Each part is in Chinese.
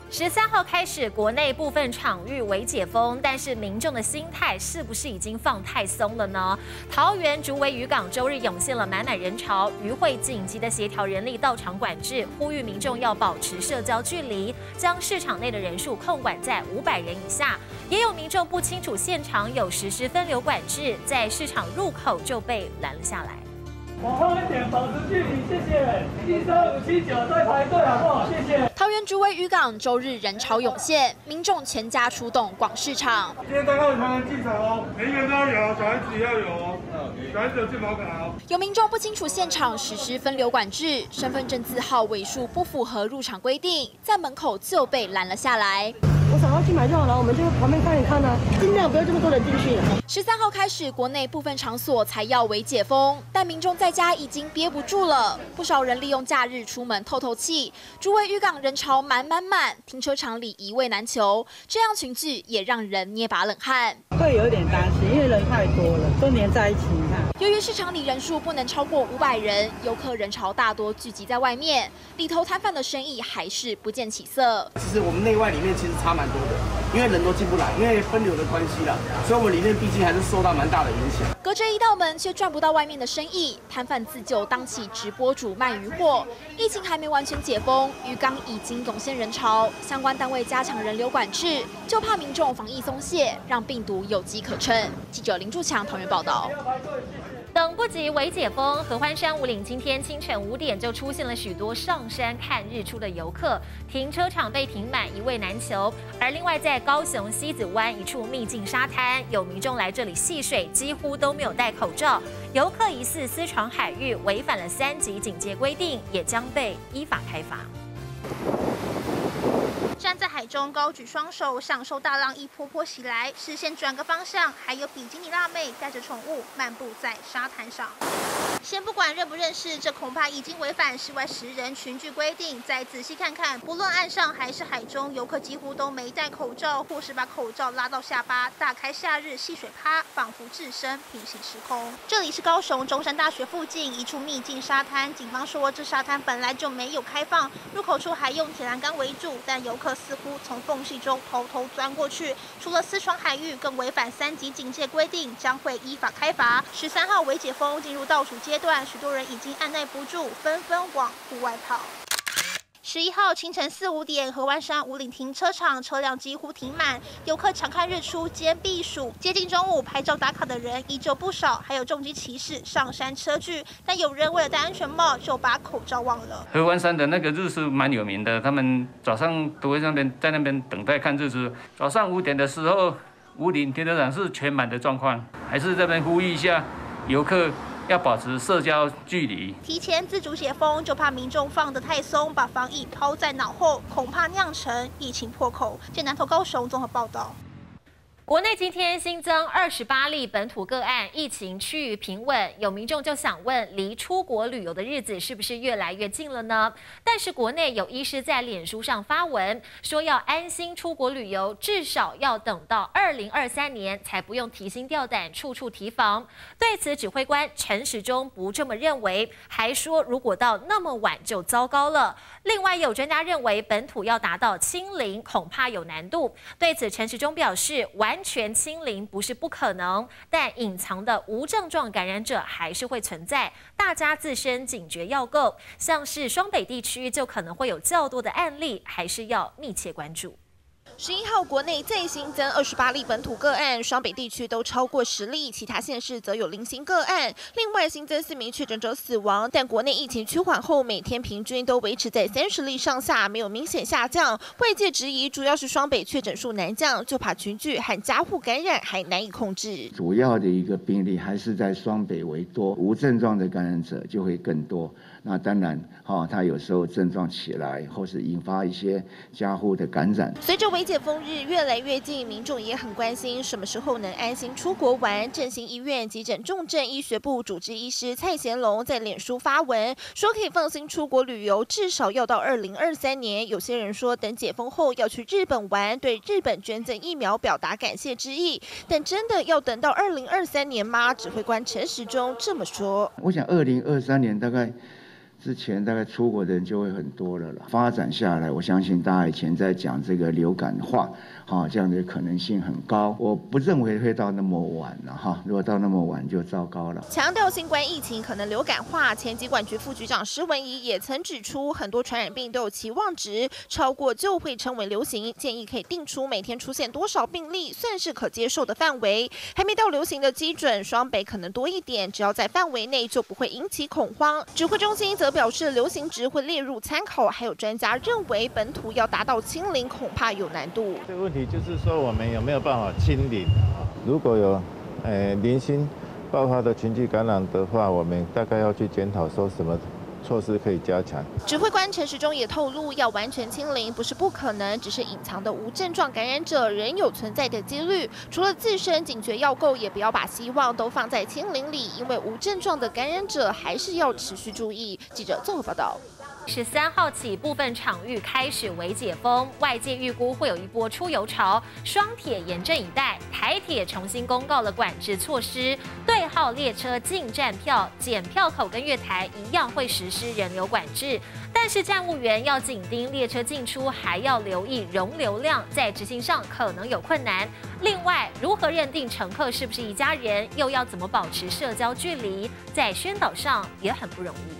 13号开始，国内部分场域微解封，但是民众的心态是不是已经放太松了呢？桃园竹围渔港周日涌现了满满人潮，渔会紧急的协调人力到场管制，呼吁民众要保持社交距离，将市场内的人数控管在500人以下。也有民众不清楚现场有实施分流管制，在市场入口就被拦了下来。 往后一点，保持距离，谢谢。13579在排队，好不好？谢谢。 桃园竹围渔港周日人潮涌现，民众全家出动逛市场。 今天3号才能进场哦，每一个人都要有，小孩子也要有哦。小孩子有健保卡哦。 有民众不清楚现场实施分流管制，身份证字号尾数不符合入场规定，在门口就被拦了下来。 我想要去买就好了，我们就旁边看一看呢，尽量不要这么多人进去。 13号开始，国内部分场所才要微解封，但民众在家已经憋不住了，不少人利用假日出门透透气。竹围渔港人潮满，停车场里一位难求，这样群聚也让人捏把冷汗。 会有一点担心，因为人太多了，都黏在一起。你看， 由于市场里人数不能超过500人，游客人潮大多聚集在外面，里头摊贩的生意还是不见起色。 其实我们内外里面其实差蛮多的，因为人都进不来，因为分流的关系啦，所以我们里面毕竟还是受到蛮大的影响。 隔着一道门却赚不到外面的生意，摊贩自救当起直播主卖鱼货。疫情还没完全解封，渔港已经涌现人潮，相关单位加强人流管制，就怕民众防疫松懈，让病毒有机可乘。记者林柱强桃园报道。 等不及微解封，合欢山五岭今天清晨5点就出现了许多上山看日出的游客，停车场被停满，一位难求。而另外在高雄西子湾一处秘境沙滩，有民众来这里戏水，几乎都没有戴口罩。游客疑似私闯海域，违反了3级警戒规定，也将被依法开罚。 站在海中，高举双手，享受大浪一波波袭来，视线转个方向，还有比基尼辣妹带着宠物漫步在沙滩上。先不管认不认识，这恐怕已经违反室外10人群聚规定。再仔细看看，不论岸上还是海中，游客几乎都没戴口罩，或是把口罩拉到下巴，大开夏日戏水趴，仿佛置身平行时空。这里是高雄中山大学附近一处秘境沙滩，警方说这沙滩本来就没有开放，入口处还用铁栏杆围住，但游客似乎从缝隙中偷偷钻过去，除了私闯海域，更违反3级警戒规定，将会依法开罚。13号微解封进入倒数阶段，许多人已经按耐不住，纷纷往户外跑。11号清晨4、5点，合欢山五岭停车场车辆几乎停满，游客常看日出兼避暑。接近中午，拍照打卡的人依旧不少，还有重机骑士上山车距，但有人为了戴安全帽，就把口罩忘了。 合欢山的那个日出蛮有名的，他们早上都会在那边等待看日出。早上5点的时候，五岭停车场是全满的状况，还是这边呼吁一下游客。 要保持社交距离。 提前自主解封，就怕民众放得太松，把防疫抛在脑后，恐怕酿成疫情破口。见南投高雄综合报道。 国内今天新增28例本土个案，疫情趋于平稳。有民众就想问，离出国旅游的日子是不是越来越近了呢？但是国内有医师在脸书上发文，说要安心出国旅游，至少要等到2023年才不用提心吊胆，处处提防。对此，指挥官陈时中不这么认为，还说如果到那么晚就糟糕了。另外，有专家认为本土要达到清零，恐怕有难度。对此，陈时中表示，完全清零不是不可能，但隐藏的无症状感染者还是会存在，大家自身警觉要够。像是双北地区就可能会有较多的案例，还是要密切关注。 11号，国内再新增28例本土个案，双北地区都超过10例，其他县市则有零星个案。另外新增4名确诊者死亡，但国内疫情趋缓后，每天平均都维持在30例上下，没有明显下降。外界质疑，主要是双北确诊数难降，就怕群聚和家户感染还难以控制。 主要的一个病例还是在双北为多，无症状的感染者就会更多。那当然，它有时候症状起来，或是引发一些家户的感染。 随着微解封日越来越近，民众也很关心什么时候能安心出国玩。振兴医院急诊重症医学部主治医师蔡贤龙在脸书发文说，可以放心出国旅游，至少要到2023年。有些人说等解封后要去日本玩，对日本捐赠疫苗表达感谢之意。但真的要等到2023年吗？指挥官陈时中这么说。 我想2023年大概。 之前大概出国的人就会很多了啦。发展下来，我相信大家以前在讲这个流感化，这样的可能性很高。我不认为会到那么晚了哈，如果到那么晚就糟糕了。 强调新冠疫情可能流感化，前疾管局副局长施文仪也曾指出，很多传染病都有期望值，超过就会称为流行，建议可以定出每天出现多少病例算是可接受的范围。还没到流行的基准，双北可能多一点，只要在范围内就不会引起恐慌。指挥中心则表示，流行值会列入参考，还有专家认为本土要达到清零恐怕有难度。 这个问题就是说，我们有没有办法清零？如果有零星爆发的群聚感染的话，我们大概要去检讨说什么措施可以加强。 指挥官陈时中也透露，要完全清零不是不可能，只是隐藏的无症状感染者仍有存在的几率。除了自身警觉要够，也不要把希望都放在清零里，因为无症状的感染者还是要持续注意。记者综合报道。 13号起，部分场域开始微解封，外界预估会有一波出游潮。双铁严阵以待，台铁重新公告了管制措施，对号列车进站票、检票口跟月台一样会实施人流管制，但是站务员要紧盯列车进出，还要留意容流量，在执行上可能有困难。另外，如何认定乘客是不是一家人，又要怎么保持社交距离，在宣导上也很不容易。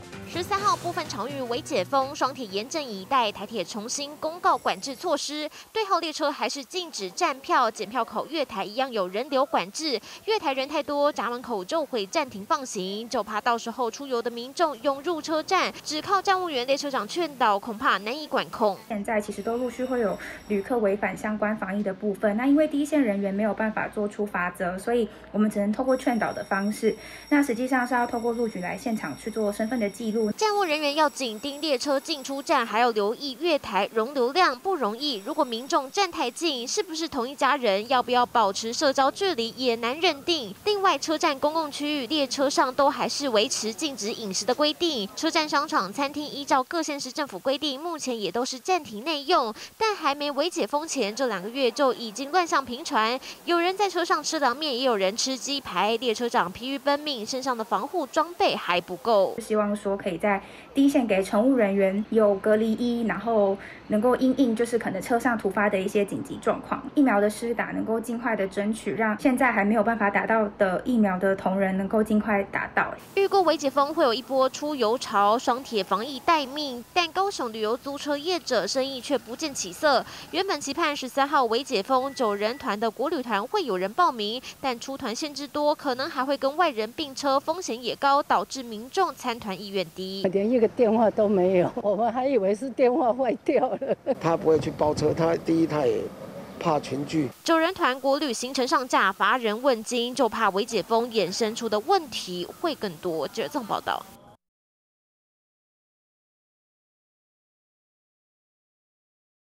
13号部分场域微解封，双铁严阵以待，台铁重新公告管制措施，对号列车还是禁止站票、检票口、月台一样有人流管制，月台人太多，闸门口就会暂停放行，就怕到时候出游的民众涌入车站，只靠站务员、列车长劝导，恐怕难以管控。 现在其实都陆续会有旅客违反相关防疫的部分，那因为第一线人员没有办法做出罚则，所以我们只能透过劝导的方式，那实际上是要透过陆局来现场去做身份的记录。 站务人员要紧盯列车进出站，还要留意月台容流量，不容易。如果民众站太近，是不是同一家人？要不要保持社交距离也难认定。另外，车站公共区域、列车上都还是维持禁止饮食的规定。车站、商场、餐厅依照各县市政府规定，目前也都是暂停内用。但还没微解封前，这2个月就已经乱象频传，有人在车上吃凉面，也有人吃鸡排。列车长疲于奔命，身上的防护装备还不够。 希望说可以在第一线给乘务人员有隔离衣，然后能够因应就是可能车上突发的一些紧急状况，疫苗的施打能够尽快的争取，让现在还没有办法打到的疫苗的同仁能够尽快打到。 预估微解封会有一波出游潮，双铁防疫待命，但高雄旅游租车业者生意却不见起色。原本期盼13号微解封9人团的国旅团会有人报名，但出团限制多，可能还会跟外人并车，风险也高，导致民众参团意愿低。 连一个电话都没有，我们还以为是电话坏掉了。 他不会去包车，他也怕群聚。 9人团国旅行程上架，乏人问津，就怕微解封衍生出的问题会更多。记者报道。